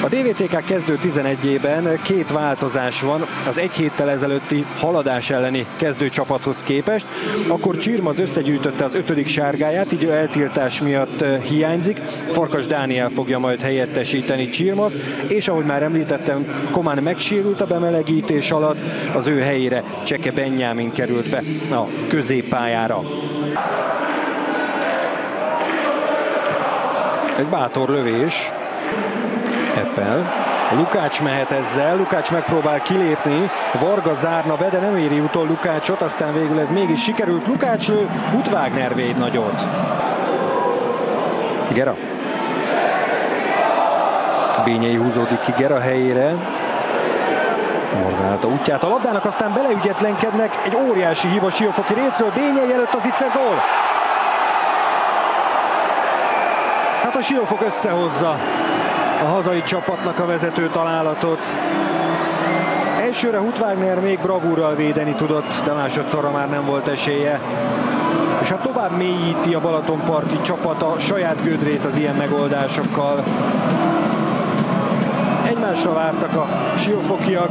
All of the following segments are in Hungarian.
A DVTK kezdő 11-ében két változás van az egy héttel ezelőtti Haladás elleni kezdőcsapathoz képest. Akkor Csirma az összegyűjtötte az 5. sárgáját, így eltiltás miatt hiányzik. Farkas Dániel fogja majd helyettesíteni Csirmast, és ahogy már említettem, Komán megsérült a bemelegítés alatt, az ő helyére Cseke Benjámin került be a középpályára. Egy bátor lövés. Eppel. Lukács mehet ezzel, Lukács megpróbál kilépni, Varga zárna be, de nem éri utol Lukácsot, aztán végül ez mégis sikerült. Lukács lő, Hutwagner véd nagyot. Gera. Bényei húzódik ki Gera helyére. Morgálta útját a labdának, aztán beleügyetlenkednek, egy óriási hiba Siófoki részről, Bényei előtt az Itzer gól. Hát a Siófok összehozza a hazai csapatnak a vezető találatot. Elsőre Hutwagner még bravúrral védeni tudott, de másodszorra már nem volt esélye. És hát tovább mélyíti a balatonparti csapat a saját gödrét az ilyen megoldásokkal. Egymásra vártak a siófokiak,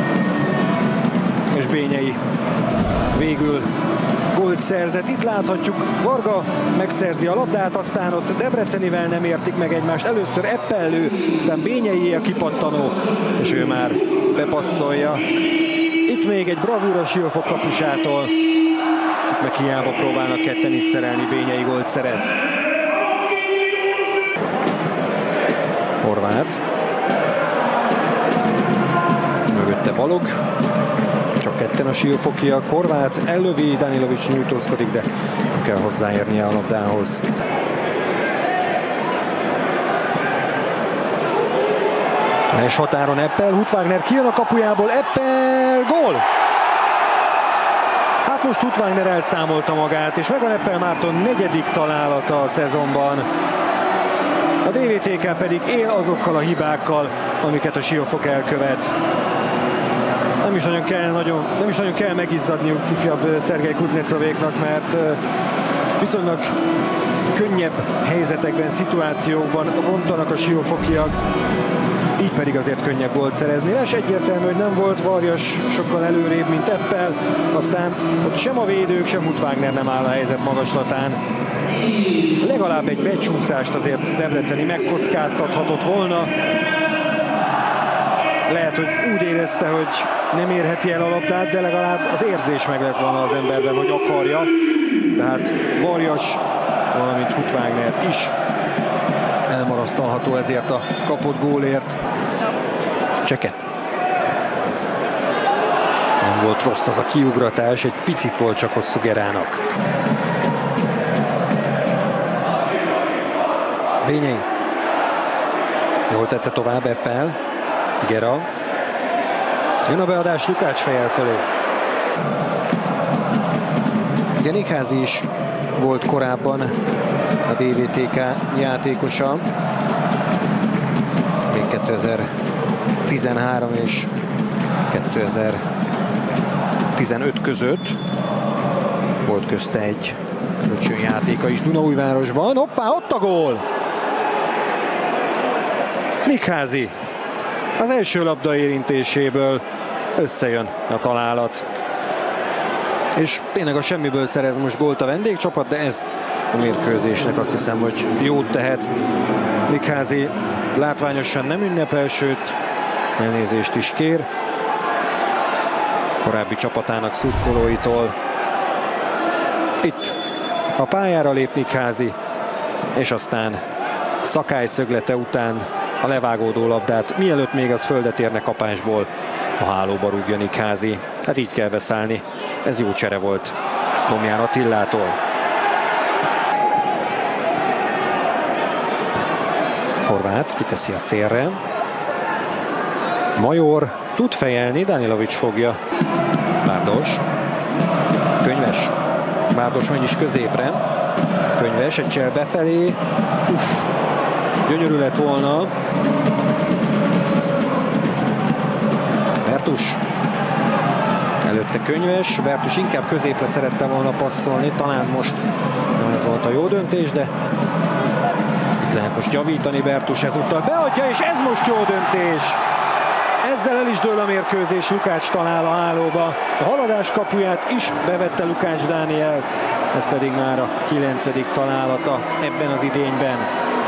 és Bényei végül gólt szerzett. Itt láthatjuk, Varga megszerzi a labdát, aztán ott Debrecenivel nem értik meg egymást. Először Eppel lő, aztán Bényeié a kipattanó, és ő már bepasszolja. Itt még egy bravúr a Siófok kapusától. Itt meg hiába próbálnak ketten is szerelni, Bényei gólt szerez. Horváth. Mögötte Balog. Csak ketten a siófokiak. Horváth ellövi, Danilovics nyújtózkodik, de nem kell hozzáérnie a labdához. És határon Eppel, Hutwagner kijön a kapujából, Eppel, gól! Hát most Hutwagner elszámolta magát, és megvan Eppel Márton 4. találata a szezonban. A DVTK pedig él azokkal a hibákkal, amiket a Siófok elkövet. Nem is nagyon kell megizzadniuk ifjabb Szergej Kuznecovéknak, mert viszonylag könnyebb helyzetekben, szituációkban rontanak a siófokiak, így pedig azért könnyebb gólt szerezni. És egyértelmű, hogy nem volt Varjas sokkal előrébb, mint Eppel, aztán ott sem a védők, sem Hutwagner nem áll a helyzet magaslatán. Legalább egy becsúszást azért Debreceni megkockáztathatott volna. Lehet, hogy úgy érezte, hogy nem érheti el a labdát, de legalább az érzés meg lett volna az emberben, hogy akarja. Tehát Varjas, valamint Hutwagner is elmarasztalható ezért a kapott gólért. Cseke. Nem volt rossz az a kiugratás, egy picit volt csak hosszú Gerának. Bényei. Jól tette tovább Eppel. Gera. Jön a beadás Lukács fejjel fölé. Ugye Nikházi is volt korábban a DVTK játékosa. Még 2013 és 2015 között volt közte egy kölcsönjátéka is Dunaújvárosban. Hoppá, ott a gól! Nikházi. Az első labda érintéséből összejön a találat. És tényleg a semmiből szerez most gólt a vendégcsapat, de ez a mérkőzésnek azt hiszem, hogy jót tehet. Nikházi látványosan nem ünnepel, sőt elnézést is kér korábbi csapatának szurkolóitól. Itt a pályára lép Nikházi, és aztán Szakály szöglete után a levágódó labdát, mielőtt még az földet érne kapásból, a hálóba rúgja Nikházi. Hát így kell beszállni. Ez jó csere volt Domján Attillától. Horváth kiteszi a szélre. Major tud fejelni, Danilovics fogja. Bárdos. Könyves. Bárdos megy is középre. Könyves egy csel befelé. Gyönyörű lett volna. Bertus. Előtte Könyves. Bertus inkább középre szerette volna passzolni. Talán most nem ez volt a jó döntés, de itt lehet most javítani Bertus ezúttal. Beadja, és ez most jó döntés. Ezzel el is dől a mérkőzés, Lukács talál a hálóba. A haladás kapuját is bevette Lukács Dániel, ez pedig már a 9. találata ebben az idényben.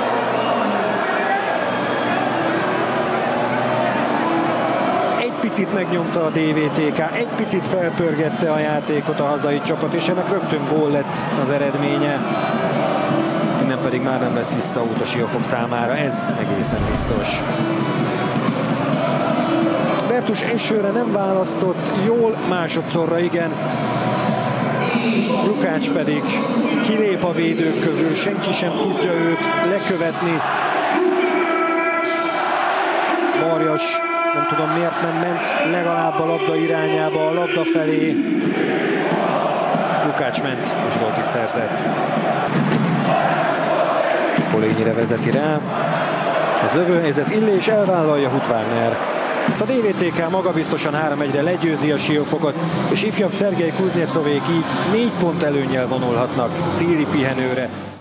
Egy picit megnyomta a DVTK, egy picit felpörgette a játékot a hazai csapat, és ennek rögtön gól lett az eredménye. Innen pedig már nem lesz visszaút a Siófok számára, ez egészen biztos. Bertus elsőre nem választott jól, másodszorra igen. Lukács pedig kilép a védők közül, senki sem tudja őt lekövetni. Varjas, nem tudom miért nem ment legalább a labda irányába, a labda felé. Lukács ment, és gólt is szerzett. Polényire vezeti rá. Az lövőhelyzet Illés elvállalja, Hut Wagner. A DVTK magabiztosan 3-1-re legyőzi a Siófokot, és ifjabb Szergej Kuznyecovék így 4 pont előnnyel vonulhatnak téli pihenőre.